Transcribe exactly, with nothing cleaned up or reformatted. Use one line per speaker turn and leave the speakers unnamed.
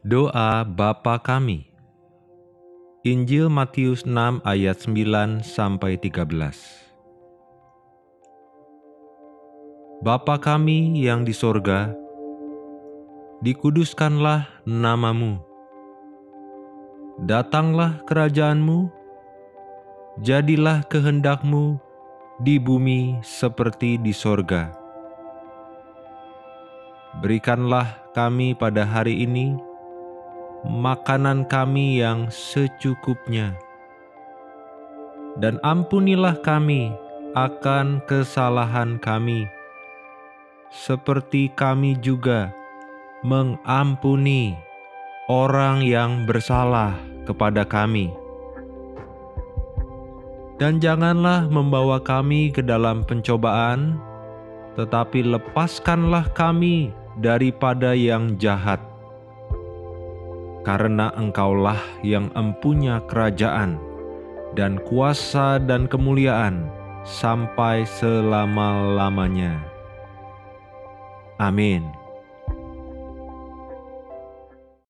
Doa Bapa Kami. Injil Matius enam ayat sembilan sampai tiga belas. Bapa kami yang di sorga, dikuduskanlah namamu. Datanglah kerajaanmu, jadilah kehendakmu di bumi seperti di sorga. Berikanlah kami pada hari ini makanan kami yang secukupnya, dan ampunilah kami akan kesalahan kami, seperti kami juga mengampuni orang yang bersalah kepada kami. Dan janganlah membawa kami ke dalam pencobaan, tetapi lepaskanlah kami daripada yang jahat. Karena Engkaulah yang empunya kerajaan dan kuasa dan kemuliaan sampai selama-lamanya. Amin.